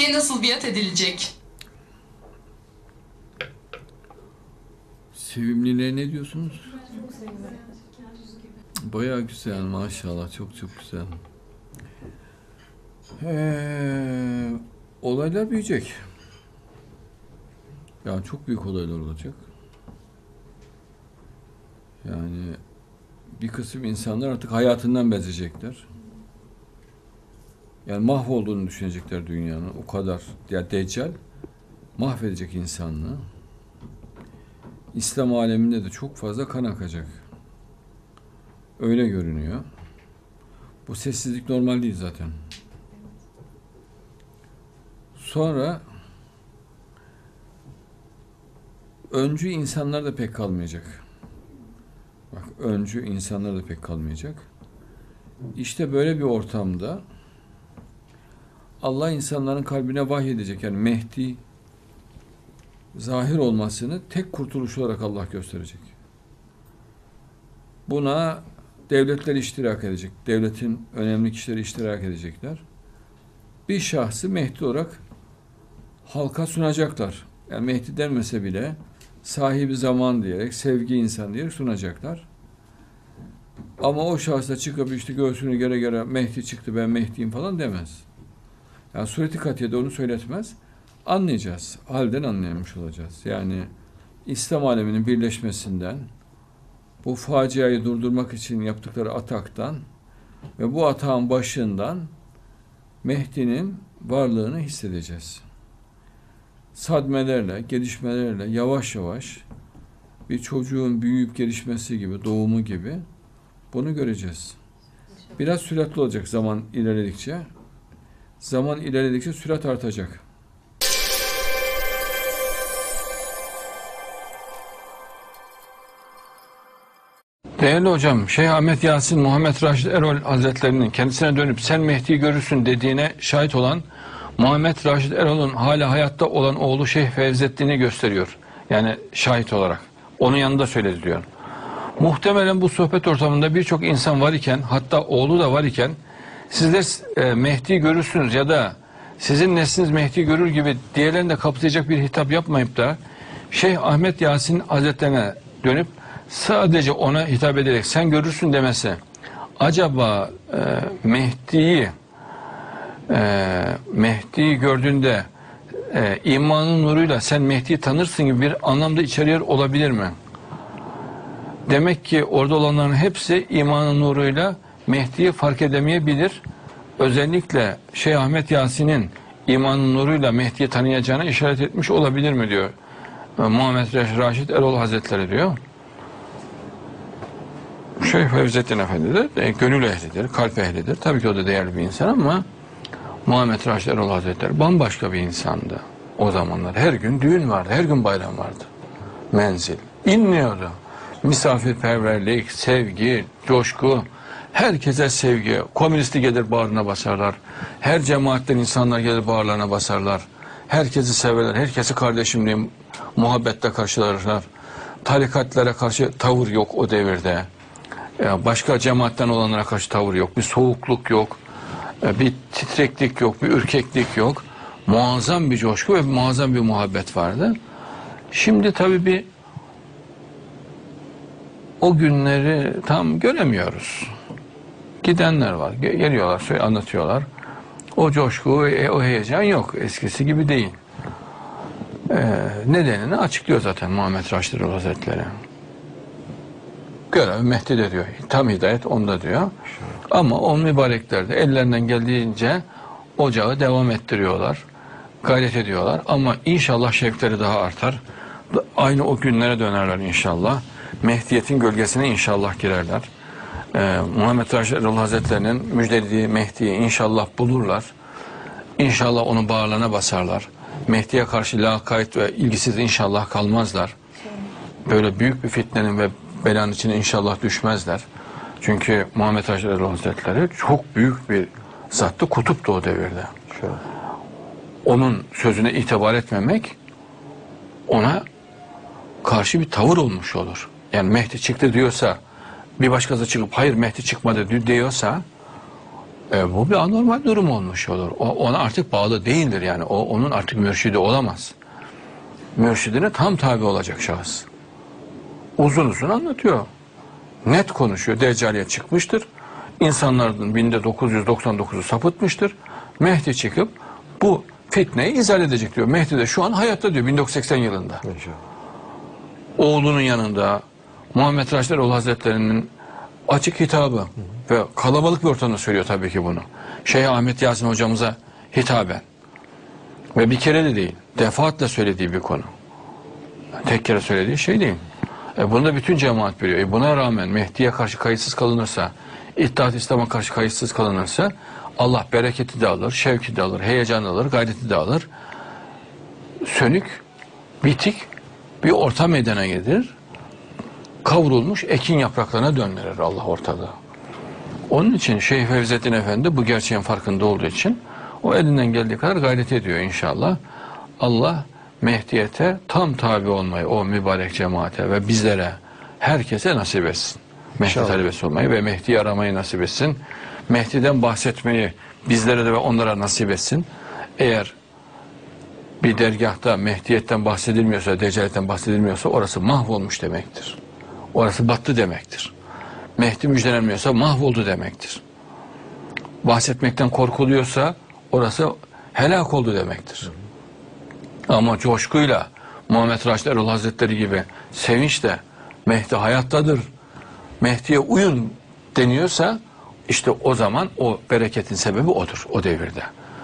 Mehdi'ye nasıl biat edilecek? Sevimliliğe ne diyorsunuz? Bayağı güzel maşallah, çok güzel. Olaylar büyüyecek. Yani çok büyük olaylar olacak. Yani bir kısım insanlar artık hayatından bezecekler. Yani mahvolduğunu düşünecekler dünyanın. O kadar. Ya Deccal mahvedecek insanlığı. İslam aleminde de çok fazla kan akacak. Öyle görünüyor. Bu sessizlik normal değil zaten. Sonra öncü insanlar da pek kalmayacak. Bak, öncü insanlar da pek kalmayacak. İşte böyle bir ortamda Allah insanların kalbine vahyedecek. Yani Mehdi zahir olmasını tek kurtuluş olarak Allah gösterecek. Buna devletler iştirak edecek. Devletin önemli kişileri iştirak edecekler. Bir şahsı Mehdi olarak halka sunacaklar. Yani Mehdi denmese bile sahibi zaman diyerek, sevgi insan diyerek sunacaklar. Ama o şahıs da çıkıp işte göğsünü gere gere Mehdi çıktı, ben Mehdi'yim falan demez. Yani sureti katiyede onu söyletmez. Anlayacağız. Halden anlayamış olacağız. Yani İslam aleminin birleşmesinden, bu faciayı durdurmak için yaptıkları ataktan ve bu atağın başından Mehdi'nin varlığını hissedeceğiz. Sadmelerle, gelişmelerle yavaş yavaş bir çocuğun büyüyüp gelişmesi gibi, doğumu gibi bunu göreceğiz. Biraz süratli olacak zaman ilerledikçe. Zaman ilerledikçe sürat artacak. Değerli hocam, Şeyh Ahmet Yasin Muhammed Raşid Erol Hazretlerinin kendisine dönüp sen Mehdi'yi görürsün dediğine şahit olan Muhammed Raşid Erol'un hala hayatta olan oğlu Şeyh Fevzettin'i gösteriyor. Yani şahit olarak. Onun yanında söyledi diyor. Muhtemelen bu sohbet ortamında birçok insan var iken, hatta oğlu da var iken sizler Mehdi'yi görürsünüz ya da sizin nesliniz Mehdi'yi görür gibi diğerlerini de kapsayacak bir hitap yapmayıp da Şeyh Ahmet Yasin Hazretlerine dönüp sadece ona hitap ederek sen görürsün demesi acaba Mehdi'yi gördüğünde imanın nuruyla sen Mehdi'yi tanırsın gibi bir anlamda içeriyor olabilir mi? Demek ki orada olanların hepsi imanın nuruyla Mehdi'yi fark edemeyebilir. Özellikle Şeyh Ahmet Yasin'in imanın nuruyla Mehdi'yi tanıyacağına işaret etmiş olabilir mi diyor Muhammed Raşid Erol Hazretleri diyor. Şeyh Fevzettin Efendi de gönül ehlidir, kalp ehlidir. Tabii ki o da değerli bir insan ama Muhammed Raşid Erol Hazretleri bambaşka bir insandı o zamanlar. Her gün düğün vardı, her gün bayram vardı. Menzil. İnmiyordu. Misafirperverlik, sevgi, coşku, herkese sevgi. Komünisti gelir bağrına basarlar. Her cemaatten insanlar gelir bağırlarına basarlar. Herkesi severler, herkesi kardeşimliği muhabbetle karşılarlar. Tarikatlara karşı tavır yok o devirde. Başka cemaatten olanlara karşı tavır yok. Bir soğukluk yok. Bir titreklik yok, bir ürkeklik yok. Muazzam bir coşku ve muazzam bir muhabbet vardı. Şimdi tabii o günleri tam göremiyoruz. Gidenler var, geliyorlar, anlatıyorlar. O coşku, o heyecan yok. Eskisi gibi değil. Nedenini açıklıyor zaten Muhammed Raşid Erol Hazretleri. Görev Mehdi'de diyor. Tam hidayet onda diyor. Ama o mübarekler de ellerinden geldiğince ocağı devam ettiriyorlar. Gayret ediyorlar. Ama inşallah şevkleri daha artar. Aynı o günlere dönerler inşallah. Mehdiyet'in gölgesine inşallah girerler. Muhammed Raşid Erol Hazretleri'nin müjdelediği Mehdi'yi inşallah bulurlar. İnşallah onu bağırlarına basarlar. Mehdi'ye karşı lakayt ve ilgisiz inşallah kalmazlar. Böyle büyük bir fitnenin ve belanın içine inşallah düşmezler. Çünkü Muhammed Raşid Erol Hazretleri çok büyük bir zattı, kutuptu o devirde. Onun sözüne itibar etmemek ona karşı bir tavır olmuş olur. Yani Mehdi çıktı diyorsa, bir başkası çıkıp hayır Mehdi çıkmadı diyorsa Bu bir anormal durum olmuş olur. O ona artık bağlı değildir yani. O onun artık mürşidi olamaz. Mürşidine tam tabi olacak şahıs. Uzun uzun anlatıyor. Net konuşuyor. Deccaliye çıkmıştır. İnsanların binde 999'u sapıtmıştır. Mehdi çıkıp bu fitneyi izah edecek diyor. Mehdi de şu an hayatta diyor 1980 yılında. İnşallah. Oğlunun yanında Muhammed Raşideroğlu Hazretleri'nin açık hitabı ve kalabalık bir ortamda söylüyor tabii ki bunu. Şeyh Ahmet Yasin hocamıza hitaben ve bir kere de değil, defaatle söylediği bir konu. Tek kere söylediği şey değil. Bunu da bütün cemaat biliyor. Buna rağmen Mehdi'ye karşı kayıtsız kalınırsa, İttihat İslam'a karşı kayıtsız kalınırsa Allah bereketi de alır, şevki de alır, heyecanı alır, gayreti de alır. Sönük, bitik bir ortam meydana gelir. Kavrulmuş ekin yapraklarına döndürür Allah ortalığı. Onun için Şeyh Fevzettin Efendi bu gerçeğin farkında olduğu için o elinden geldiği kadar gayret ediyor inşallah. Allah Mehdiyete tam tabi olmayı o mübarek cemaate ve bizlere, herkese nasip etsin. Mehdi talebesi olmayı ve Mehdi'yi aramayı nasip etsin. Mehdi'den bahsetmeyi bizlere de ve onlara nasip etsin. Eğer bir dergahta Mehdiyetten bahsedilmiyorsa, Deccaletten bahsedilmiyorsa orası mahvolmuş demektir. Orası battı demektir. Mehdi müjdelenmiyorsa mahvoldu demektir. Bahsetmekten korkuluyorsa orası helak oldu demektir. Ama coşkuyla Muhammed Raşideroğlu Hazretleri gibi sevinçle Mehdi hayattadır, Mehdi'ye uyun deniyorsa işte o zaman o bereketin sebebi odur o devirde.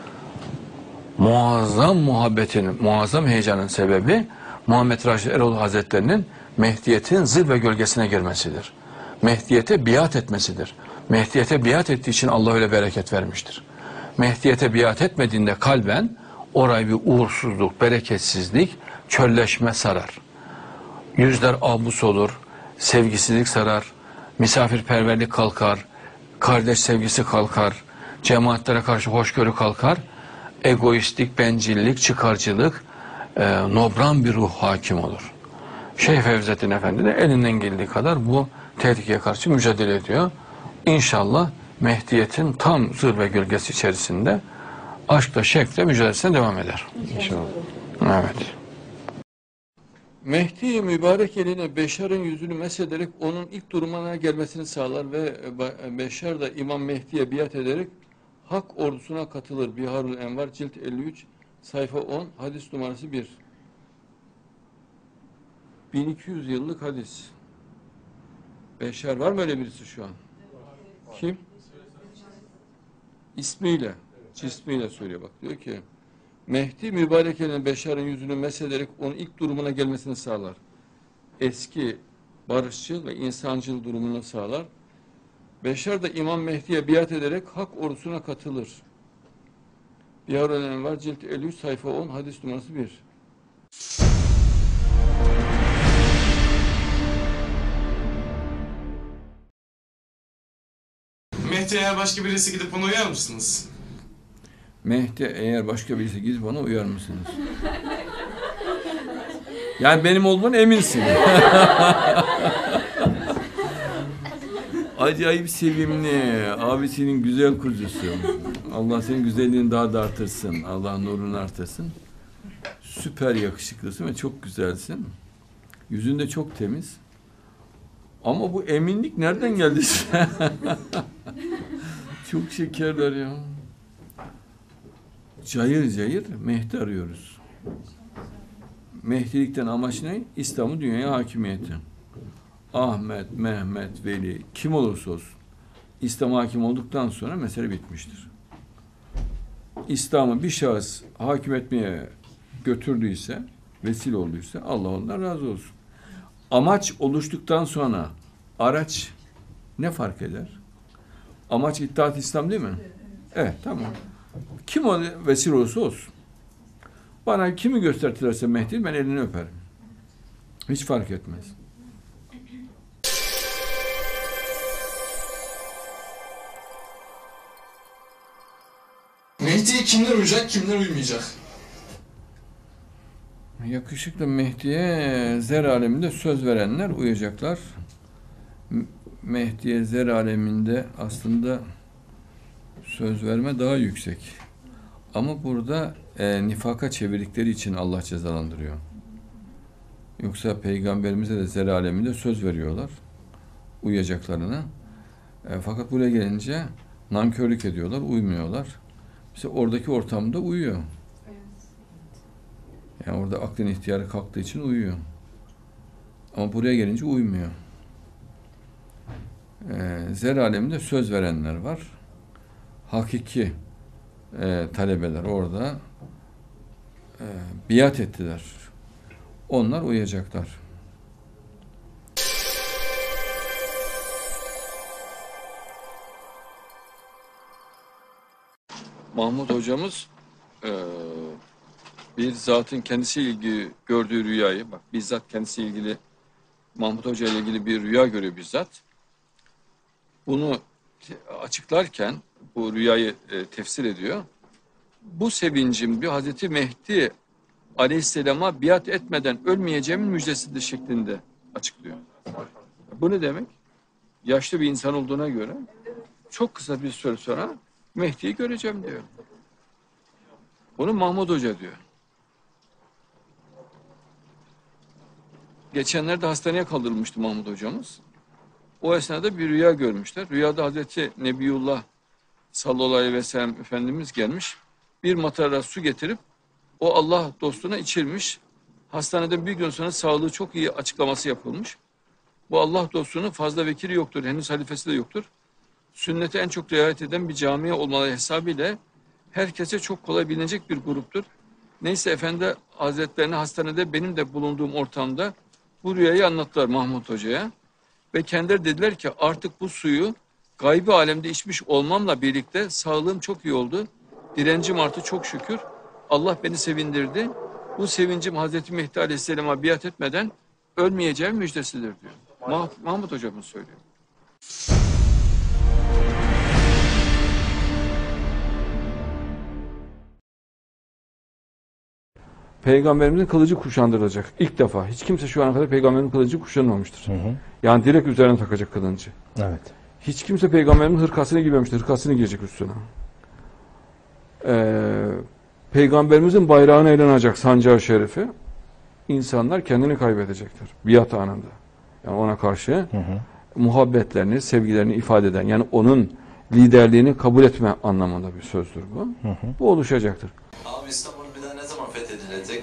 Muazzam muhabbetin, muazzam heyecanın sebebi Muhammed Raşideroğlu Hazretleri'nin Mehdiyet'in zirve gölgesine girmesidir. Mehdiyete biat etmesidir. Mehdiyete biat ettiği için Allah öyle bereket vermiştir. Mehdiyete biat etmediğinde kalben orayı bir uğursuzluk, bereketsizlik, çölleşme sarar. Yüzler abus olur, sevgisizlik sarar, misafirperverlik kalkar, kardeş sevgisi kalkar, cemaatlere karşı hoşgörü kalkar, egoistlik, bencillik, çıkarcılık, nobran bir ruh hakim olur. Şeyh Fevzettin Efendi de elinden geldiği kadar bu tehlikeye karşı mücadele ediyor. İnşallah Mehdiyet'in tam zirve gölgesi içerisinde aşkla, şevkle mücadelesine devam eder. İnşallah. Evet. Mehdi mübarek eline Beşar'ın yüzünü mesederek onun ilk durumuna gelmesini sağlar ve Beşar da İmam Mehdi'ye biat ederek Hak ordusuna katılır. Biharul Envar cilt 53 sayfa 10 hadis numarası 1. 1200 yıllık hadis. Beşar var mı öyle birisi şu an? Kim? İsmiyle, cismiyle söylüyor bak. Diyor ki Mehdi mübarek eline Beşar'ın yüzünü mesederek onun ilk durumuna gelmesini sağlar. Eski barışçıl ve insancıl durumunu sağlar. Beşar da İmam Mehdi'ye biat ederek Hak ordusuna katılır. Biharul Envar cilt 53 sayfa 10 hadis numarası 1. Mehdi eğer başka birisi gidip ona uyar mısınız? Mehdi eğer başka birisi gidip bana uyar mısınız? Yani benim olduğundan eminsin. Acayip sevimli, abisinin güzel kuzusu. Allah senin güzelliğini daha da artırsın. Allah nurunu artırsın. Süper yakışıklısın ve çok güzelsin. Yüzün de çok temiz. Ama bu eminlik nereden geldi size? Çok şekerler ya. Cayır cayır Mehdi arıyoruz. Mehdilikten amaç ne? İslam'ı dünyaya hakimiyeti. Ahmet, Mehmet, Veli kim olursa olsun İslam'a hakim olduktan sonra mesele bitmiştir. İslam'ı bir şahıs hakim etmeye götürdüyse, vesile olduysa Allah ondan razı olsun. Amaç oluştuktan sonra araç ne fark eder? Amaç İttihat İslam değil mi? Evet, tamam. Kim o vesile olursa olsun. Bana kimi göstertilerse Mehdi ben elini öperim. Hiç fark etmez. Mehdi'ye kimler uyacak, kimler uymayacak? Yakışıklı Mehdi'ye zer aleminde söz verenler uyacaklar. Mehdi'ye zer aleminde aslında Söz verme daha yüksek. Ama burada nifaka çevirdikleri için Allah cezalandırıyor. Yoksa Peygamberimize de zer aleminde söz veriyorlar. Uyacaklarına. Fakat buraya gelince nankörlük ediyorlar, uymuyorlar. İşte oradaki ortamda uyuyor. Yani orada aklın ihtiyarı kalktığı için uyuyor. Ama buraya gelince uymuyor. Zer aleminde söz verenler var. Hakiki talebeler orada biat ettiler. Onlar uyacaklar. Mahmut hocamız bir zatın kendisiyle ilgili gördüğü rüyayı, bak bizzat kendisiyle ilgili, Mahmut Hoca ile ilgili bir rüya görüyor bizzat. Bunu açıklarken bu rüyayı tefsir ediyor. Bu sevincim diyor Hazreti Mehdi Aleyhisselam'a biat etmeden ölmeyeceğimin müjdesidir şeklinde açıklıyor. Bu ne demek? Yaşlı bir insan olduğuna göre çok kısa bir süre sonra Mehdi'yi göreceğim diyor. Bunu Mahmut Hoca diyor. Geçenlerde hastaneye kaldırılmıştı Mahmut hocamız. O esnada bir rüya görmüşler. Rüyada Hazreti Nebiyullah sallallahu aleyhi ve sellem Efendimiz gelmiş. Bir matara su getirip o Allah dostuna içirmiş. Hastaneden bir gün sonra sağlığı çok iyi açıklaması yapılmış. Bu Allah dostunun fazla vekili yoktur. Henüz halifesi de yoktur. Sünnete en çok riayet eden bir camiye olmaları hesabıyla herkese çok kolay bilinecek bir gruptur. Neyse Efendi Hazretlerine hastanede benim de bulunduğum ortamda bu rüyayı anlattılar Mahmut Hoca'ya. Ve kendileri dediler ki artık bu suyu gaybi alemde içmiş olmamla birlikte sağlığım çok iyi oldu. Direncim arttı çok şükür. Allah beni sevindirdi. Bu sevincim Hazreti Mehdi Aleyhisselam'a biat etmeden ölmeyeceğim müjdesidir diyor. Mahmut Hocamız söylüyor. Peygamberimizin kılıcı kuşandırılacak. İlk defa. Hiç kimse şu ana kadar peygamberin kılıcı kuşanmamıştır. Yani direkt üzerine takacak kılıncı. Evet. Hiç kimse peygamberin hırkasını giymemiştir. Hırkasını giyecek üstüne. Peygamberimizin bayrağına eğlenecek sancağı şerifi. İnsanlar kendini kaybedecektir. Biat anında. Yani ona karşı muhabbetlerini, sevgilerini ifade eden, yani onun liderliğini kabul etme anlamında bir sözdür bu. Bu oluşacaktır. Abi İstanbul bir daha ne zaman fethedilecek?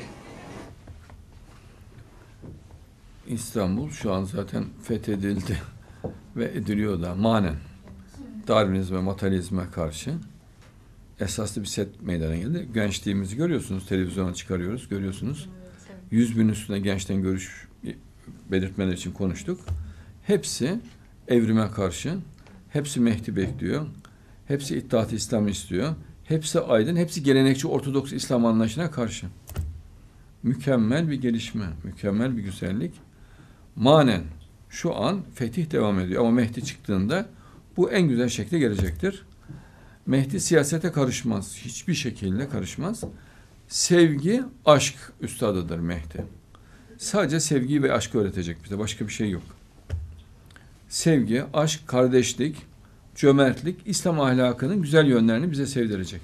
İstanbul şu an zaten fethedildi ve ediliyor da manen. Darwinizme, materyalizme karşı esaslı bir set meydana geldi. Gençliğimizi görüyorsunuz, televizyona çıkarıyoruz, görüyorsunuz. 100.000 üstüne gençten görüş belirtmeler için konuştuk. Hepsi evrime karşı, hepsi Mehdi bekliyor, hepsi İttihat-ı İslam istiyor, hepsi aydın, hepsi gelenekçi Ortodoks İslam anlayışına karşı. Mükemmel bir gelişme, mükemmel bir güzellik. Manen şu an fetih devam ediyor ama Mehdi çıktığında bu en güzel şekilde gelecektir. Mehdi siyasete karışmaz, hiçbir şekilde karışmaz. Sevgi, aşk üstadıdır Mehdi. Sadece sevgiyi ve aşkı öğretecek bize, başka bir şey yok. Sevgi, aşk, kardeşlik, cömertlik, İslam ahlakının güzel yönlerini bize sevdirecek.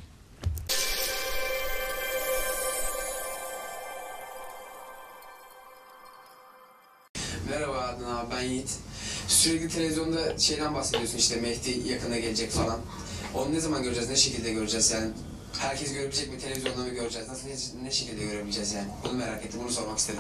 Merhaba Adnan abi, ben Yiğit. Sürekli televizyonda şeyden bahsediyorsun, işte Mehdi yakında gelecek falan. Onu ne zaman göreceğiz, ne şekilde göreceğiz yani? Herkes görebilecek mi, televizyonda mı göreceğiz, nasıl, ne şekilde görebileceğiz yani? Bunu merak ettim, bunu sormak istedim.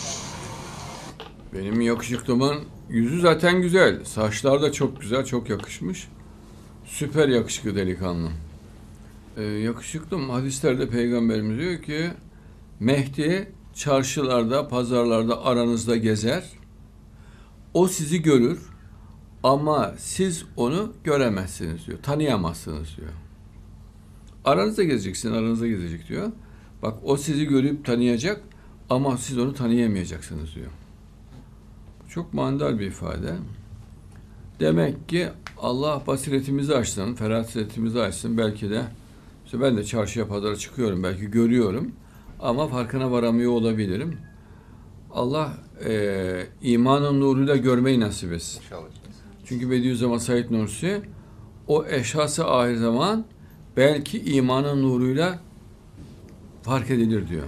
Benim yakışıklımın yüzü zaten güzel. Saçlar da çok güzel, çok yakışmış. Süper yakışıklı delikanlı. Yakışıklım hadislerde Peygamberimiz diyor ki Mehdi çarşılarda, pazarlarda aranızda gezer. O sizi görür ama siz onu göremezsiniz diyor. Tanıyamazsınız diyor. Aranızda gezeceksin, aranızda gezecek diyor. Bak o sizi görüp tanıyacak ama siz onu tanıyamayacaksınız diyor. Çok manidar bir ifade. Demek ki Allah basiretimizi açsın, ferasetimizi açsın. Belki de işte ben de çarşıya pazara çıkıyorum, belki görüyorum ama farkına varamıyor olabilirim. Allah imanın nuruyla görmeyi nasip etsin. Çünkü Bediüzzaman Said Nursi o eşhası ahir zaman belki imanın nuruyla fark edilir diyor.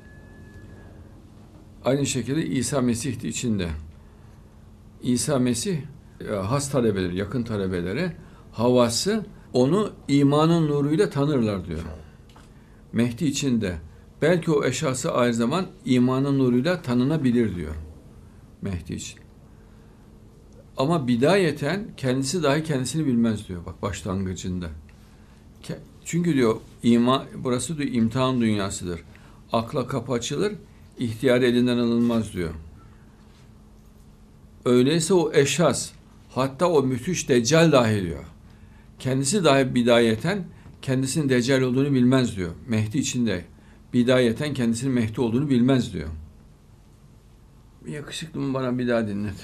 Aynı şekilde İsa Mesih de içinde. İsa Mesih has talebeleri, yakın talebeleri, havası onu imanın nuruyla tanırlar diyor. Mehdi içinde belki o eşhası ahir zaman imanın nuruyla tanınabilir diyor. Mehdi için. Ama bidayeten kendisi dahi kendisini bilmez diyor. Bak başlangıcında. Çünkü diyor burası diyor imtihan dünyasıdır. Akla kapı açılır, ihtiyar elinden alınmaz diyor. Öyleyse o eşhas, hatta o müthiş deccal dahi diyor. Kendisi dahi bidayeten kendisinin deccal olduğunu bilmez diyor. Mehdi içinde bidayeten kendisinin Mehdi olduğunu bilmez diyor. Yakışıklı mı, bana bir daha dinlet.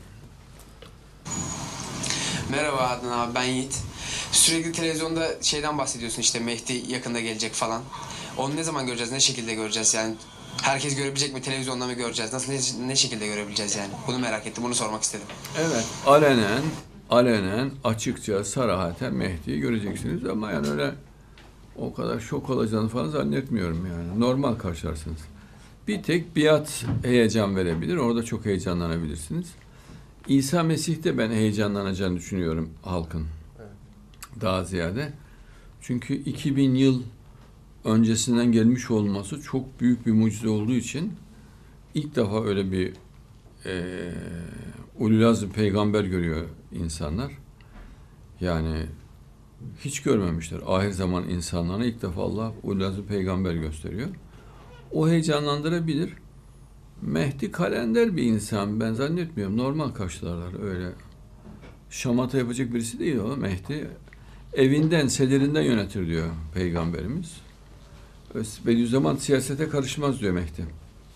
Merhaba Adnan abi, ben Yiğit. Sürekli televizyonda şeyden bahsediyorsun, işte Mehdi yakında gelecek falan. Onu ne zaman göreceğiz, ne şekilde göreceğiz yani? Herkes görebilecek mi, televizyonda mı göreceğiz, nasıl, ne şekilde görebileceğiz yani? Bunu merak ettim, bunu sormak istedim. Evet, alenen, açıkça, sarahaten Mehdi'yi göreceksiniz ama yani öyle o kadar şok olacağını falan zannetmiyorum yani. Normal karşılarsınız. Bir tek biat heyecan verebilir, orada çok heyecanlanabilirsiniz. İsa Mesih'te ben heyecanlanacağını düşünüyorum halkın. Evet. Daha ziyade. Çünkü 2000 yıl öncesinden gelmiş olması çok büyük bir mucize olduğu için ilk defa öyle bir ululazm peygamber görüyor insanlar. Yani hiç görmemişler. Ahir zaman insanlarına ilk defa Allah ululazm peygamber gösteriyor. O heyecanlandırabilir. Mehdi kalender bir insan, ben zannetmiyorum. Normal karşılarlar öyle. Şamata yapacak birisi değil o Mehdi. Evinden, sedirinden yönetir diyor Peygamberimiz. Bediüzzaman siyasete karışmaz diyor Mehdi.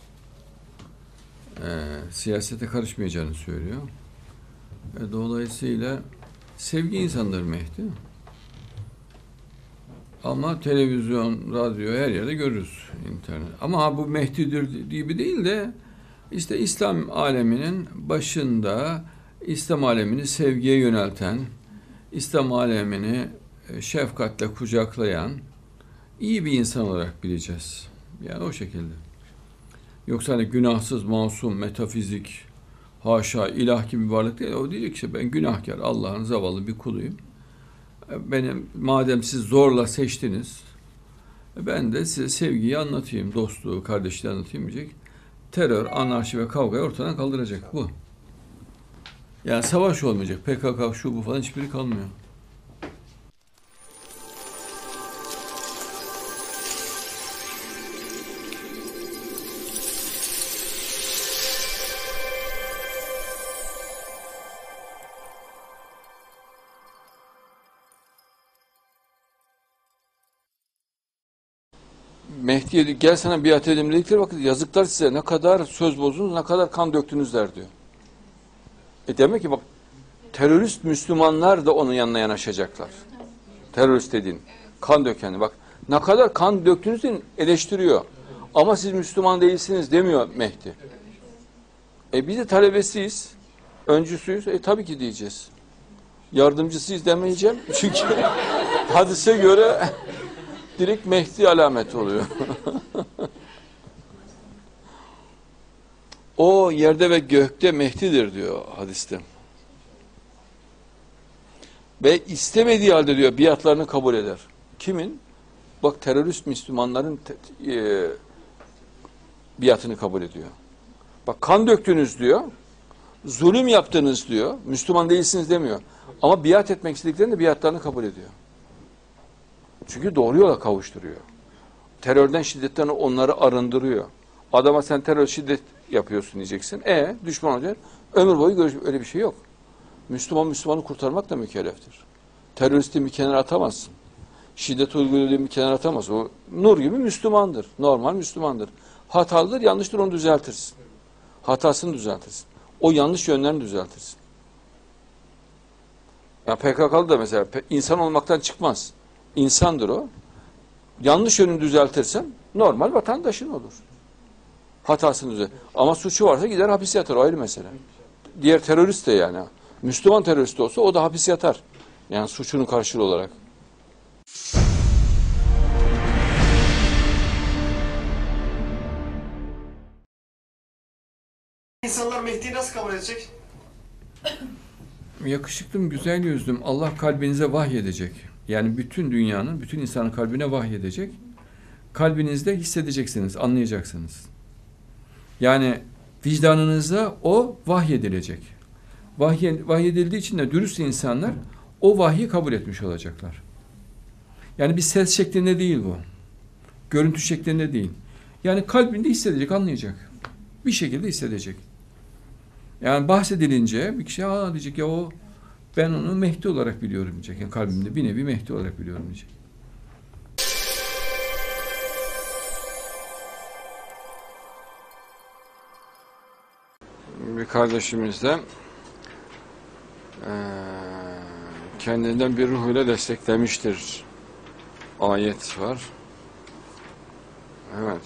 Siyasete karışmayacağını söylüyor. Dolayısıyla sevgi insandır Mehdi. Ama televizyon, radyo her yerde görürüz, internet. Ama bu Mehdi'dir gibi değil de işte İslam aleminin başında İslam alemini sevgiye yönelten, İslam alemini şefkatle kucaklayan iyi bir insan olarak bileceğiz. Yani o şekilde. Yoksa hani günahsız, masum, metafizik, haşa, ilah gibi bir varlık değil. O diyecek ki ben günahkar, Allah'ın zavallı bir kuluyum. Madem siz zorla seçtiniz, ben de size sevgiyi anlatayım, dostluğu, kardeşliği anlatayım diyecek. Terör, anarşi ve kavgayı ortadan kaldıracak bu. Yani savaş olmayacak. PKK, şu bu falan hiçbiri kalmıyor. Mehdi'ye diyor, gel sana biat edelim dedikleri vakit yazıklar size, ne kadar söz bozdunuz, ne kadar kan döktünüzler diyor. Demek ki bak, terörist Müslümanlar da onun yanına yanaşacaklar. Terörist dediğin, kan dökeni, bak ne kadar kan döktünüz diye eleştiriyor. Ama siz Müslüman değilsiniz demiyor Mehdi. Biz de talebesiyiz, öncüsüyüz, tabii ki diyeceğiz. Yardımcısıyız demeyeceğim, çünkü hadise göre direkt Mehdi alameti oluyor. O yerde ve gökte Mehdi'dir diyor hadiste. Ve istemediği halde diyor biatlarını kabul eder. Kimin? Bak terörist Müslümanların biatını kabul ediyor. Bak kan döktünüz diyor. Zulüm yaptınız diyor. Müslüman değilsiniz demiyor. Ama biat etmek istediklerinde biatlarını kabul ediyor. Çünkü doğru yola kavuşturuyor. Terörden, şiddetten onları arındırıyor. Adama sen terör, şiddet yapıyorsun diyeceksin. Düşman olacak. Ömür boyu öyle bir şey yok. Müslümanı kurtarmakla mükelleftir. Teröristi bir kenara atamazsın. Şiddet uyguladığı bir kenara atamazsın. O nur gibi Müslümandır. Normal Müslümandır. Hatalıdır, yanlıştır, onu düzeltirsin. Hatasını düzeltirsin. O yanlış yönlerini düzeltirsin. Ya PKK'lı da mesela insan olmaktan çıkmaz. İnsandır o. Yanlış yönünü düzeltirsen normal vatandaşın olur. Hatasını düzelt. Ama suçu varsa gider hapis yatar. O ayrı mesele. Diğer terörist de yani. Müslüman terörist olsa o da hapis yatar. Yani suçunun karşılığı olarak. İnsanlar Mehdi'yi nasıl kabul edecek? Yakışıklım, güzel yüzlüm, Allah kalbinize vahyedecek. Yani bütün dünyanın, bütün insanın kalbine vahyedecek. Kalbinizde hissedeceksiniz, anlayacaksınız. Yani vicdanınıza o vahyedilecek. Vahyedildiği için de dürüst insanlar o vahyi kabul etmiş olacaklar. Yani bir ses şeklinde değil bu. Görüntü şeklinde değil. Yani kalbinde hissedecek, anlayacak. Bir şekilde hissedecek. Yani bahsedilince bir kişi diyecek ya o, ben onu Mehdi olarak biliyorum diyecek. Yani kalbimde bir nevi Mehdi olarak biliyorum diyecek. Bir kardeşimiz de kendinden bir ruh ile desteklemiştir. Ayet var. Evet.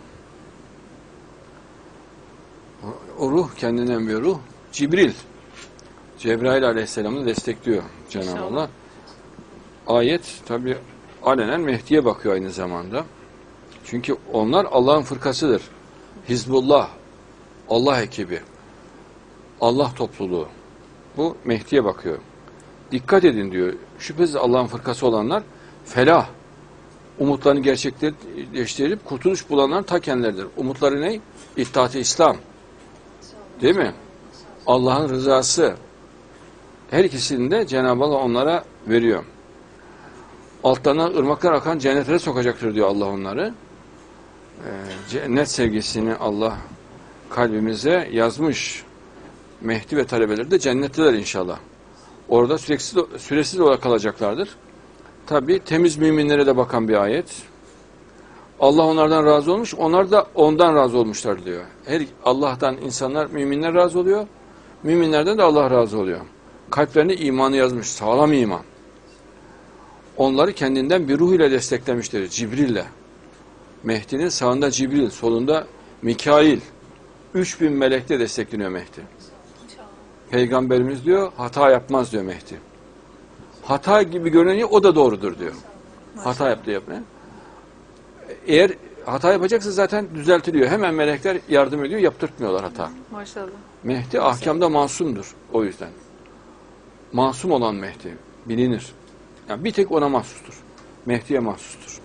O ruh kendinden bir ruh. Cibril. Cebrail Aleyhisselam'ı destekliyor Cenab-ı Allah. Ayet tabi alenen Mehdi'ye bakıyor aynı zamanda. Çünkü onlar Allah'ın fırkasıdır. Hizbullah, Allah ekibi, Allah topluluğu. Bu Mehdi'ye bakıyor. Dikkat edin diyor. Şüphesiz Allah'ın fırkası olanlar felah, umutlarını gerçekleştirip kurtuluş bulanlar ta kendileridir. Umutları ne? İttihat-ı İslam. Değil mi? Allah'ın rızası. Her ikisini de Cenab-ı Allah onlara veriyor. Altlarından ırmaklar akan cennetlere sokacaktır diyor Allah onları. Cennet sevgisini Allah kalbimize yazmış. Mehdi ve talebeleri de cennetliler inşallah. Orada süresiz olarak kalacaklardır. Tabi temiz müminlere de bakan bir ayet. Allah onlardan razı olmuş, onlar da ondan razı olmuşlar diyor. Her Allah'tan insanlar, müminler razı oluyor. Müminlerden de Allah razı oluyor. Kalplerine imanı yazmış, sağlam iman. Onları kendinden bir ruh ile desteklemiştir, Cibril'le. Mehdi'nin sağında Cibril, solunda Mikail. 3000 melekle destekleniyor Mehdi. Peygamberimiz diyor, hata yapmaz diyor Mehdi. Hata gibi görünüyor, o da doğrudur diyor. Hata yaptı yapmaya. Eğer hata yapacaksa zaten düzeltiliyor. Hemen melekler yardım ediyor, yaptırtmıyorlar hata. Maşallah. Mehdi ahkamda masumdur o yüzden. Masum olan Mehdi bilinir. Yani bir tek ona mahsustur. Mehdi'ye mahsustur.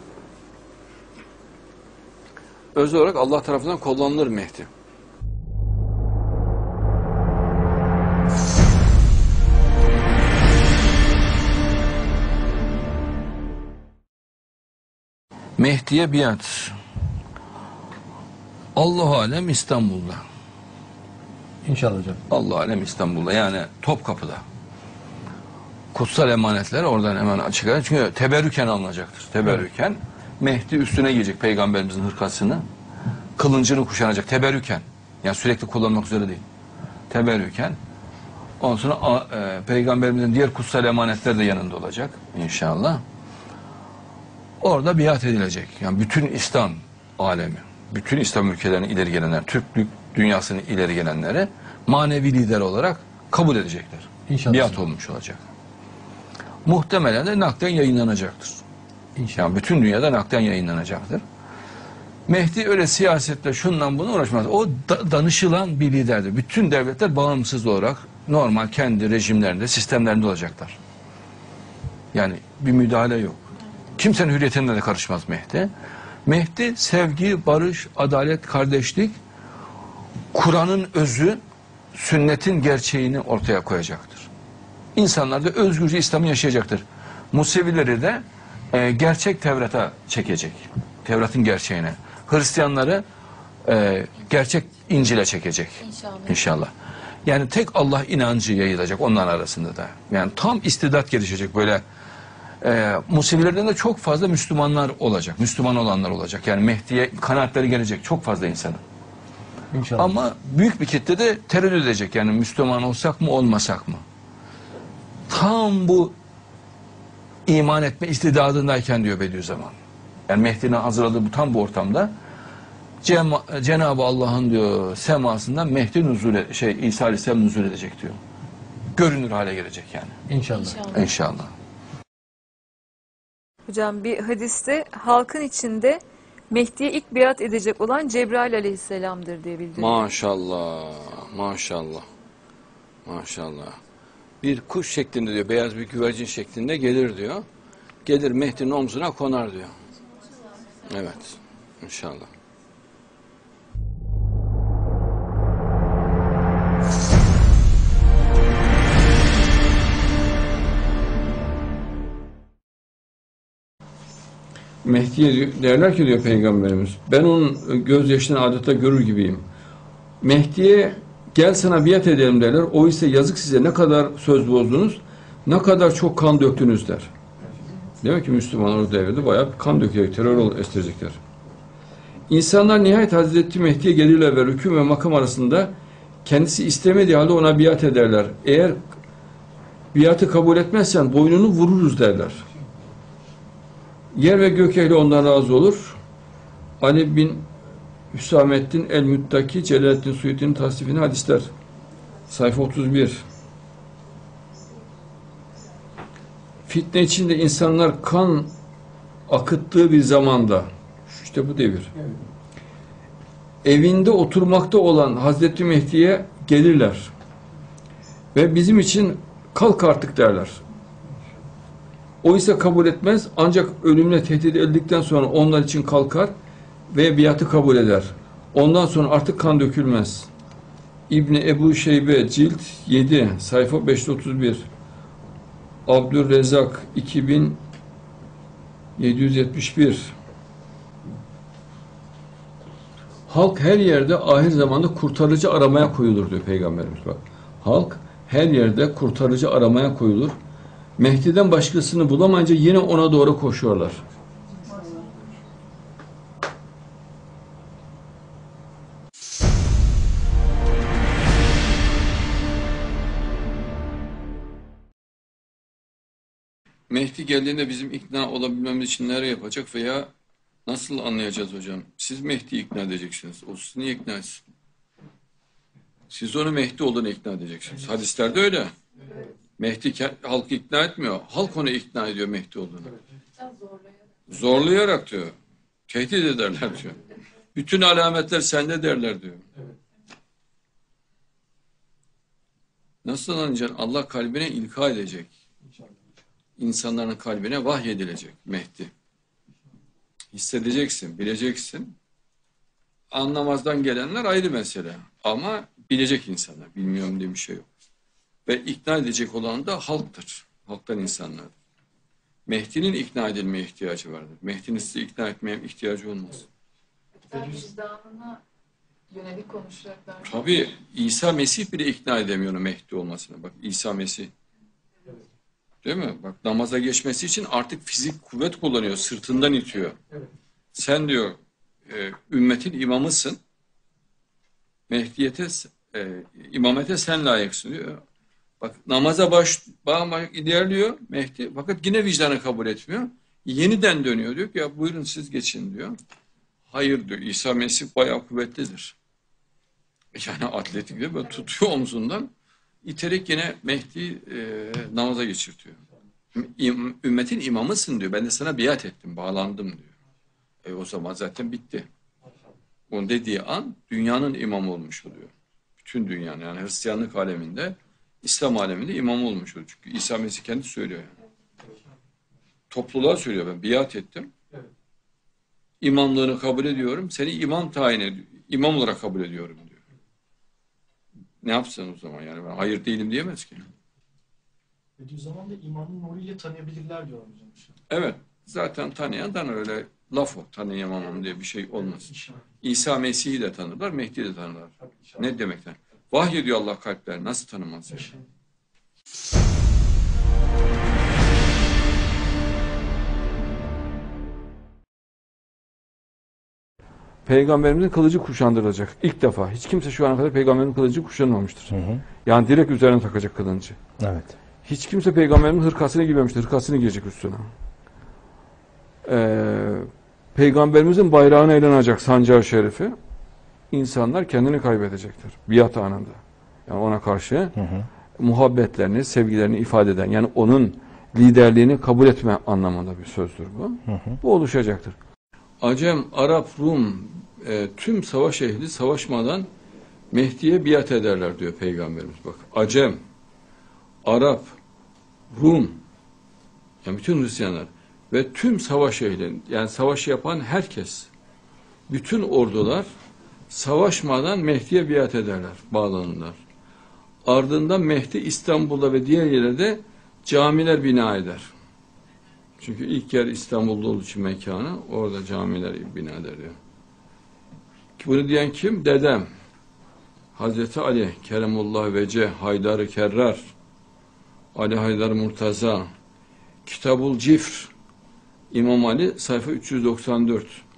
Özel olarak Allah tarafından kullanılır Mehdi. Mehdi'ye biat. Allah alem İstanbul'da. İnşallah hocam. Allah alem İstanbul'da, yani Topkapı'da. Kutsal emanetler oradan hemen açık. Çünkü teberrüken alınacaktır. Teberrüken Mehdi üstüne giyecek Peygamberimizin hırkasını. Kılıncını kuşanacak teberrüken. Yani sürekli kullanmak üzere değil. Teberrüken. Ondan sonra Peygamberimizin diğer kutsal emanetler de yanında olacak inşallah. Orada biat edilecek. Yani bütün İslam alemi, bütün İslam ülkelerinin ileri gelenler, Türklük dünyasının ileri gelenleri manevi lider olarak kabul edecekler. İnşallah. Biat olmuş olacak. Muhtemelen de nakden yayınlanacaktır. İnşallah. Yani bütün dünyada nakden yayınlanacaktır. Mehdi öyle siyasetle şundan buna uğraşmaz. O danışılan bir liderdir. Bütün devletler bağımsız olarak normal kendi rejimlerinde, sistemlerinde olacaklar. Yani bir müdahale yok. Kimsenin hürriyetine de karışmaz Mehdi. Mehdi sevgi, barış, adalet, kardeşlik, Kur'an'ın özü, sünnetin gerçeğini ortaya koyacaktır. İnsanlar da özgürce İslam'ı yaşayacaktır. Musevileri de gerçek Tevrat'a çekecek. Tevrat'ın gerçeğine. Hristiyanları gerçek İncil'e çekecek. İnşallah. Yani tek Allah inancı yayılacak onların arasında da. Yani tam istidat gelişecek böyle. Musevilerden de çok fazla Müslümanlar olacak. Müslüman olanlar olacak. Yani Mehdi'ye kanaatleri gelecek çok fazla insanın. İnşallah. Ama büyük bir kitle de tereddüt edecek. Yani Müslüman olsak mı olmasak mı? Tam bu iman etme istidadındayken diyor Bediüzzaman. Yani Mehdi'nin hazırladığı bu tam bu ortamda Cenab-ı Allah'ın diyor semasından Mehdi İsa Aleyhisselam nüzul edecek diyor. görünür hale gelecek yani. İnşallah. İnşallah. Hocam bir hadiste halkın içinde Mehdi'ye ilk biat edecek olan Cebrail aleyhisselamdır diye bildiriyor. Maşallah, maşallah, maşallah. Bir kuş şeklinde diyor, beyaz bir güvercin şeklinde gelir diyor. Gelir Mehdi'nin omzuna konar diyor. Evet, inşallah. Mehdi'ye derler ki diyor Peygamberimiz, ben onun gözyaşını adeta görür gibiyim. Mehdi'ye gel sana biat edelim derler. O ise yazık size, ne kadar söz bozdunuz, ne kadar çok kan döktünüz der. Demek ki Müslümanlar o devirde bayağı kan dökerek terör estirecekler. İnsanlar nihayet Hazreti Mehdi'ye gelirler ve rükû ve makam arasında kendisi istemediği halde ona biat ederler. Eğer biatı kabul etmezsen boynunu vururuz derler. Yer ve gök ehli ondan razı olur. Ali bin Hüsamettin el-Müttaki, Celaleddin Suyuti'nin tasnifini hadisler. Sayfa 31. Fitne içinde insanlar kan akıttığı bir zamanda, işte bu devir, evinde oturmakta olan Hazreti Mehdi'ye gelirler. Ve bizim için kalk artık derler. O ise kabul etmez, ancak ölümle tehdit edildikten sonra onlar için kalkar ve biatı kabul eder. Ondan sonra artık kan dökülmez. İbni Ebu Şeybe cilt 7 sayfa 531. Abdülrezzak 2771. Halk her yerde ahir zamanda kurtarıcı aramaya koyulur diyor Peygamberimiz bak. Halk her yerde kurtarıcı aramaya koyulur. Mehdi'den başkasını bulamayınca yine ona doğru koşuyorlar. Mehdi geldiğinde bizim ikna olabilmemiz için nereye yapacak veya nasıl anlayacağız hocam? Siz Mehdi'yi ikna edeceksiniz. O sizi niye ikna etsin? Siz onu Mehdi olduğunu ikna edeceksiniz. Hadislerde öyle. Mehdi halkı ikna etmiyor. Halk onu ikna ediyor Mehdi olduğunu. Zorlayarak diyor. Tehdit ederler diyor. Bütün alametler sende derler diyor. Nasıl anlayacaksın? Allah kalbine ilka edecek. İnsanların kalbine vahyedilecek Mehdi. Hissedeceksin, bileceksin. Anlamazdan gelenler ayrı mesele. Ama bilecek insanlar. Bilmiyorum diye bir şey yok. Ve ikna edecek olan da halktır. Halktan insanlar. Mehdi'nin ikna edilmeye ihtiyacı vardır. Mehdi'nin sizi ikna etmeye ihtiyacı olmaz. Vicdanına yönelik konuşacaklar. Tabii İsa Mesih bile ikna edemiyor Mehdi olmasına. Bak İsa Mesih. Değil mi? Bak namaza geçmesi için artık fizik kuvvet kullanıyor. Sırtından itiyor. Sen diyor ümmetin imamısın. Mehdiyete, imamete sen layıksın diyor. Bak namaza ilerliyor Mehdi. Fakat yine vicdanı kabul etmiyor. Yeniden dönüyor diyor ki ya buyurun siz geçin diyor. Hayır diyor. İsa Mesih bayağı kuvvetlidir. Yani atletik diyor. Böyle tutuyor omzundan. İterek yine Mehdi namaza geçirtiyor. Ümmetin imamısın diyor. Ben de sana biat ettim, bağlandım diyor. O zaman zaten bitti. Onun dediği an dünyanın imamı olmuş oluyor. Bütün dünyanın yani Hristiyanlık aleminde, İslam aleminde imam olmuş oluyor. Çünkü İsa Mesih kendi söylüyor yani. Topluluğa söylüyor ben biat ettim. İmamlığını kabul ediyorum. Seni imam tayin ediyor. İmam olarak kabul ediyorum diyor. Ne yapsın o zaman yani ben hayır değilim diyemez ki. Bediüzzaman da imanın nuruyla tanıyabilirler diyor hocam. Evet. Zaten tanıyan öyle laf o. Tanıyamamam diye bir şey olmaz. İsa Mesih'i de tanırlar, Mehdi'yi de tanırlar. Ne demekten? Vahyediyor Allah kalpler. Nasıl tanımaz? Yani? Peygamberimizin kılıcı kuşandırılacak. İlk defa. Hiç kimse şu ana kadar peygamberin kılıcı kuşanmamıştır. Yani direkt üzerine takacak kılıncı. Evet. Hiç kimse peygamberin hırkasını giymemiştir. Hırkasını giyecek üstüne. Peygamberimizin bayrağına eğlenecek sancağı şerifi. İnsanlar kendini kaybedecektir. Biat anında. Yani ona karşı muhabbetlerini, sevgilerini ifade eden, yani onun liderliğini kabul etme anlamında bir sözdür bu. Bu oluşacaktır. Acem, Arap, Rum, tüm savaş ehli savaşmadan Mehdi'ye biat ederler diyor Peygamberimiz. Bak, Acem, Arap, Rum, yani bütün Hristiyanlar ve tüm savaş ehli, yani savaş yapan herkes, bütün ordular savaşmadan Mehdi'ye biat ederler, bağlanırlar. Ardından Mehdi İstanbul'da ve diğer yerlerde camiler bina eder. Çünkü ilk yer İstanbul'da olduğu için mekanı, orada camiler bina eder diyor. Bunu diyen kim? Dedem. Hazreti Ali, Keremullah Vece, Haydar-ı Kerrar, Ali Haydar Murtaza, Kitabul Cifr, İmam Ali sayfa 394.